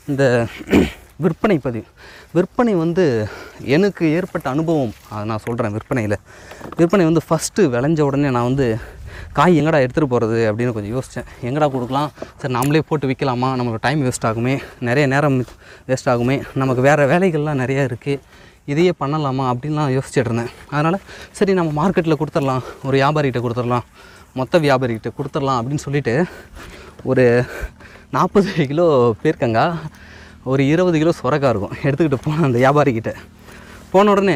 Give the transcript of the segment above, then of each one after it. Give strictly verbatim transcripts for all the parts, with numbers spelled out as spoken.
இந்த விற்பனை பதிவு விற்பனை வந்து எனக்கு ஏற்பட்ட அனுபவம் அதை நான் சொல்கிறேன். விற்பனையில் விற்பனை வந்து ஃபஸ்ட்டு விளைஞ்ச உடனே நான் வந்து காய் எங்கடா எடுத்துகிட்டு போகிறது அப்படின்னு கொஞ்சம் யோசித்தேன். எங்கடா கொடுக்கலாம், சரி நம்மளே போட்டு விற்கலாமா, நமக்கு டைம் வேஸ்ட் ஆகுமே, நிறைய நேரம் வேஸ்ட் ஆகுமே, நமக்கு வேறு வேலைகள்லாம் நிறையா இருக்குது, இதையே பண்ணலாமா அப்படின்லாம் யோசிச்சுட்டு இருந்தேன். அதனால் சரி நம்ம மார்க்கெட்டில் கொடுத்துடலாம், ஒரு வியாபாரிகிட்ட கொடுத்துடலாம், மொத்த வியாபாரிகிட்ட கொடுத்துடலாம் அப்படின்னு சொல்லிவிட்டு ஒரு நாற்பது கிலோ பீர்க்கங்காய், ஒரு இருபது கிலோ சுரக்காய் இருக்கும் எடுத்துக்கிட்டு போனேன் அந்த வியாபாரிக்கிட்ட. போன உடனே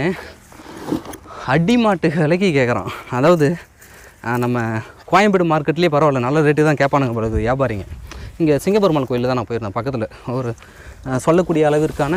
அடி மாட்டு விலைக்கு கேட்குறான். அதாவது நம்ம கோயம்பேடு மார்க்கெட்லேயே பரவாயில்ல, நல்ல ரேட்டு தான் கேட்பானுங்க பிறகு வியாபாரிங்க. இங்கே சிங்கப்பெருமாள் கோயிலில் தான் நான் போயிருந்தேன். பக்கத்தில் ஒரு சொல்லக்கூடிய அளவிற்கான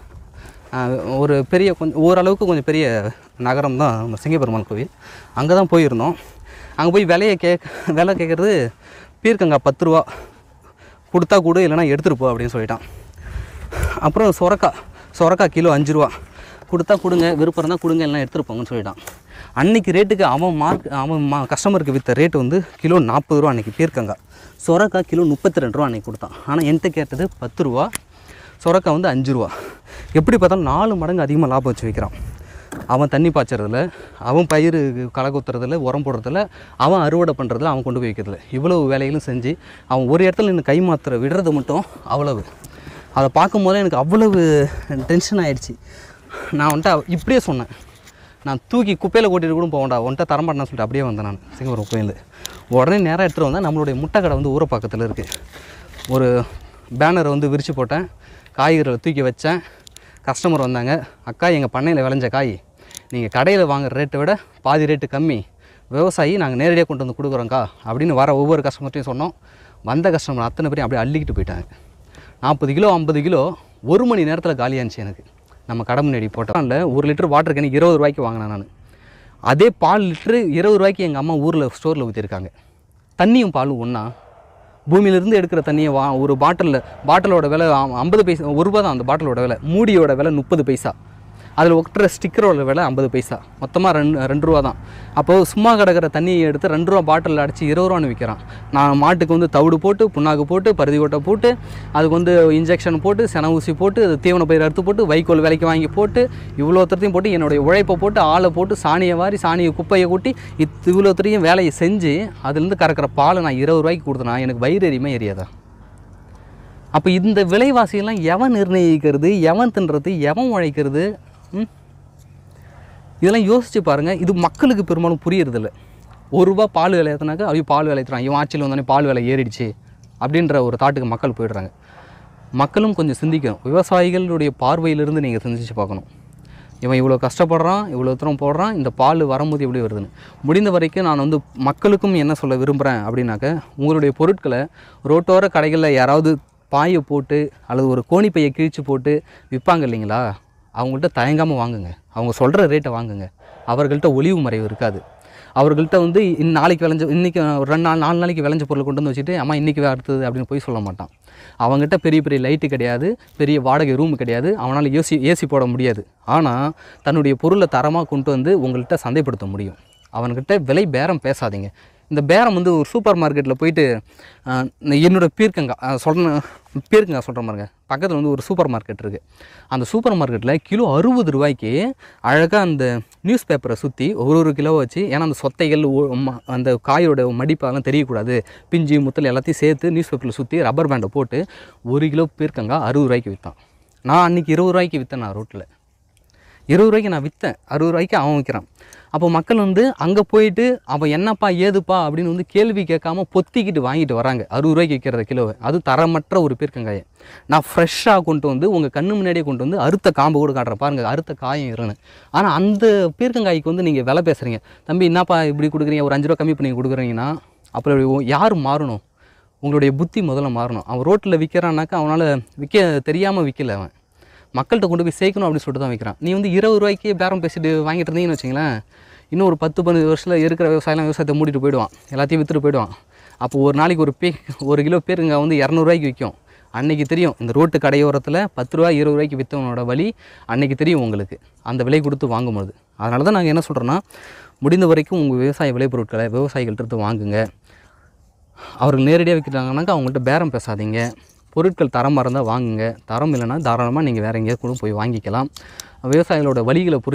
ஒரு பெரிய கொஞ்சம் ஓரளவுக்கு கொஞ்சம் பெரிய நகரம் தான் நம்ம சிங்கப்பெருமாள் கோயில். அங்கே தான் போயிருந்தோம். அங்கே போய் விலையை கேட்க விலை கேட்குறது பீர்க்கங்காய் பத்து ரூபா கொடுத்தா கொடு, இல்லைனா எடுத்துகிட்டு போ அப்படின்னு சொல்லிட்டான். அப்புறம் சொரக்காய் சொரக்காய் கிலோ அஞ்சு ரூபா கொடுத்தா கொடுங்க, விருப்பம் இருந்தால் கொடுங்க, எல்லாம் எடுத்துகிட்டு போங்கன்னு சொல்லிட்டான். அன்றைக்கி ரேட்டுக்கு அவன் மார்க் அவன் மா கஸ்டமருக்கு விற்ற ரேட்டு வந்து கிலோ நாற்பது ரூபா அன்றைக்கி பீர்க்கங்காய். சொரக்காய் கிலோ முப்பத்தி ரெண்டு ரூபா அன்றைக்கி கொடுத்தான். ஆனால் என்கிட்ட கேட்டது பத்து ரூபா, சொரக்காய் வந்து அஞ்சு ரூபா. எப்படி பார்த்தாலும் நாலு மடங்கு அதிகமாக லாபம் வச்சு வைக்கிறான். அவன் தண்ணி பாய்ச்சறதில்ல, அவன் பயிர் களை குத்துறதில்ல, உரம் போடுறதில்ல, அவன் அறுவடை பண்ணுறதில்ல, அவன் கொண்டு போய் வைக்கிறதில்ல. இவ்வளவு வேலைகளும் செஞ்சு அவன் ஒரு இடத்துல நின்று கை மாத்திர விடுறது மட்டும் அவ்வளவு. அதை பார்க்கும் போதே எனக்கு அவ்வளவு டென்ஷன் ஆகிடுச்சு. நான் வந்துட்டு இப்படியே சொன்னேன், நான் தூக்கி குப்பையில் கூட்டிகிட்டு கூட போவேன்டா, ஒன்ட்ட தரமாட்டேன்னு சொல்லிட்டு அப்படியே வந்தேன் நான் சிங்கப்பூர் கோயில். உடனே நேராக எடுத்துகிட்டு வந்தேன். நம்மளுடைய முட்டை கடை வந்து ஊரை பக்கத்தில் இருக்குது. ஒரு பேனரை வந்து விரித்து போட்டேன், காய்கறிகளை தூக்கி வச்சேன். கஸ்டமர் வந்தாங்க, அக்கா எங்கள் பண்ணையில் விளைஞ்ச காய் நீங்கள் கடையில் வாங்குகிற ரேட்டை விட பாதி ரேட்டு கம்மி, விவசாயி நாங்கள் நேரடியாக கொண்டு வந்து கொடுக்குறோங்க்கா அப்படின்னு வர ஒவ்வொரு கஸ்டமர்ட்டையும் சொன்னோம். வந்த கஸ்டமர் அத்தனை பேரையும் அப்படியே அள்ளிக்கிட்டு போயிட்டாங்க. நாற்பது கிலோ ஐம்பது கிலோ ஒரு மணி நேரத்தில் காலியாகிச்சு எனக்கு. நம்ம கடை முன்னாடி போட்டோம்ல ஒரு லிட்டர் வாட்டர் கேனுக்கு இருபது ரூபாய்க்கு வாங்கினேன் நான். அதே பால் லிட்டரு இருபது ரூபாய்க்கு எங்கள் அம்மா ஊரில் ஸ்டோரில் ஊற்றிருக்காங்க. தண்ணியும் பாலும் ஒன்றா? பூமியிலேருந்து எடுக்கிற தண்ணியை வா ஒரு பாட்டிலில் பாட்டிலோட விலை ஐம்பது பைசா, ஒரு ரூபா தான் அந்த பாட்டிலோட விலை. மூடியோட விலை முப்பது பைசா, அதில் ஒட்டுற ஸ்டிக்கரோட விலை ஐம்பது பைசா, மொத்தமாக ரெண்டு ரெண்டு ரூபா தான். அப்போது சும்மா கிடக்கிற தண்ணியை எடுத்து ரெண்டு ரூபா பாட்டிலில் அடித்து இருபது ரூபான்னு விற்கிறான். நான் மாட்டுக்கு வந்து தவிடு போட்டு, புண்ணாக்கு போட்டு, பருதி கொட்டை போட்டு, அதுக்கு வந்து இன்ஜெக்ஷன் போட்டு, சென ஊசி போட்டு, அது தீவன பயிர் அறுத்து போட்டு, வைக்கோல் விலைக்கு வாங்கி போட்டு, இவ்வளோத்தரையும் போட்டு, என்னுடைய உழைப்பை போட்டு, ஆளை போட்டு, சாணியை வாரி, சாணியை குப்பையை கூட்டி, இது இவ்வளோத்தரையும் வேலையை செஞ்சு அதுலேருந்து கறக்கிற பால் நான் இருபது ரூபாய்க்கு கொடுத்தேனா எனக்கு வயிறு எரியுமா எரியாதா? அப்போ இந்த விலைவாசியெல்லாம் எவன் நிர்ணயிக்கிறது, எவன் தின்றது, எவன் உழைக்கிறது? இதெல்லாம் யோசித்து பாருங்கள். இது மக்களுக்கு பெரும்பாலும் புரியறதில்ல. ஒரு ரூபா பால் விலை ஏற்றினாக்கா அவங்க பால் விலை ஏற்றுறான், இவன் ஆட்சியில் வந்தோடனே பால் விலை ஏறிடுச்சு அப்படின்ற ஒரு தாட்டுக்கு மக்கள் போய்டுறாங்க. மக்களும் கொஞ்சம் சிந்திக்கணும். விவசாயிகளுடைய பார்வையிலிருந்து நீங்கள் சிந்திச்சு பார்க்கணும். இவன் இவ்வளோ கஷ்டப்படுறான், இவ்வளோ தூரம் போடுறான், இந்த பால் வரும்போது எப்படி வருதுன்னு. முடிந்த வரைக்கும் நான் வந்து மக்களுக்கும் என்ன சொல்ல விரும்புகிறேன் அப்படின்னாக்க, உங்களுடைய பொருட்களை ரோட்டோர கடைகளில் யாராவது பாயை போட்டு அல்லது ஒரு கோணிப்பையை கிழிச்சு போட்டு விற்பாங்க இல்லைங்களா, அவங்கள்ட்ட தயங்காமல் வாங்குங்க. அவங்க சொல்கிற ரேட்டை வாங்குங்க. அவர்கள்ட்ட ஒளிவு மறைவு இருக்காது. அவர்கள்ட்ட வந்து இன் நாளைக்கு விளைஞ்ச இன்றைக்கி ஒரு ரெண்டு நாள் நாலு நாளைக்கு விளைஞ்ச பொருளை கொண்டு வந்து வச்சுட்டு அம்மா இன்றைக்கி அடுத்தது அப்படின்னு போய் சொல்ல மாட்டான். அவங்ககிட்ட பெரிய பெரிய லைட்டு கிடையாது, பெரிய வாடகை ரூமு கிடையாது, அவனால் ஏசி ஏசி போட முடியாது. ஆனால் தன்னுடைய பொருளை தரமாக கொண்டு வந்து உங்கள்கிட்ட சந்தைப்படுத்த முடியும். அவன்கிட்ட விலை பேரம் பேசாதீங்க. இந்த பேரம் வந்து ஒரு சூப்பர் மார்க்கெட்டில் போயிட்டு என்னோடய பீர்க்கங்காய் சொல்கிறேன் பீர்க்கங்காய் சொல்கிற மாதிரிங்க, பக்கத்தில் வந்து ஒரு சூப்பர் மார்க்கெட் இருக்குது. அந்த சூப்பர் மார்க்கெட்டில் கிலோ அறுபது ரூபாய்க்கு அழகாக அந்த நியூஸ் பேப்பரை சுற்றி ஒரு ஒரு கிலோ வச்சு, ஏன்னா அந்த சொத்தைகள் அந்த காயோட மடிப்பெல்லாம் தெரியக்கூடாது, பிஞ்சு முத்தல் எல்லாத்தையும் சேர்த்து நியூஸ் பேப்பரில் சுற்றி ரப்பர் பேண்டை போட்டு ஒரு கிலோ பீர்க்கங்காய் அறுபது ரூபாய்க்கு விற்றான். நான் அன்றைக்கி இருபது ரூபாய்க்கு விற்றேன். நான் ரோட்டில் இருபது ரூபாய்க்கு நான் விற்றேன், அறுபது ரூபாய்க்கு அவன் விற்கிறான். அப்போ மக்கள் வந்து அங்கே போயிட்டு அவன் என்னப்பா ஏதுப்பா அப்படின்னு வந்து கேள்வி கேட்காம பொத்திக்கிட்டு வாங்கிட்டு வராங்க அறுபது ரூபாய்க்கு விற்கிறத கிலோவை. அது தரமற்ற ஒரு பீர்க்கங்காயை நான் ஃப்ரெஷ்ஷாக கொண்டு வந்து உங்கள் கண்ணு முன்னாடியே கொண்டு வந்து அறுத்த காம்பு கூட காட்டுறேன் பாருங்கள், அறுத்த காயம் இருன்னு. ஆனால் அந்த பீர்க்கங்காய்க்கு வந்து நீங்கள் விலை பேசுகிறீங்க. தம்பி என்னப்பா இப்படி கொடுக்குறீங்க, ஒரு அஞ்சு ரூபா கம்மி பண்ணி கொடுக்குறீங்கன்னா அப்புறம் யார் மாறணும்? உங்களுடைய புத்தி முதல்ல மாறணும். அவன் ரோட்டில் விற்கிறான்னாக்கா அவனால் விற்க தெரியாமல் விற்கல, அவன் மக்கள்கிட்ட கொண்டு போய் சேர்க்கணும் அப்படின்னு சொல்லிட்டு தான் வைக்கிறான். நீ வந்து இருபது ரூபாய்க்கு பேரம் பேசிட்டு வாங்கிட்டு இருந்தீங்கன்னு வச்சிங்களேன், இன்னும் ஒரு பத்து பதினஞ்சு வருஷத்தில் இருக்கிற விவசாயம்லாம் விவசாயத்தை மூடிட்டு போயிடுவான், எல்லாத்தையும் விற்றுட்டு போயிடுவான். அப்போ ஒரு நாளைக்கு ஒரு பே ஒரு கிலோ பேருங்க வந்து இரநூறுவாய்க்கு விற்கும். அன்றைக்கி தெரியும் இந்த ரோட்டு கடையோரத்தில் பத்து ரூபா இருபது ரூபாய்க்கு விற்றவனோட வழி அன்றைக்கி தெரியும் உங்களுக்கு, அந்த விலை கொடுத்து வாங்கும்போது. அதனால தான் நாங்கள் என்ன சொல்கிறோன்னா, முடிந்த வரைக்கும் உங்கள் விவசாய விளைபொருட்களை விவசாயிகள்கிட்ட வாங்குங்க. அவர்கள் நேரடியாக விற்கிறாங்கனாக்கா அவங்கள்ட்ட பேரம் பேசாதீங்க. பொருட்கள் தரமாக இருந்தால் வாங்குங்க, தரம் இல்லைன்னா தாராளமாக நீங்கள் வேறு எங்கேயாவது கூட போய் வாங்கிக்கலாம். விவசாயிகளோட வலிகளை புரி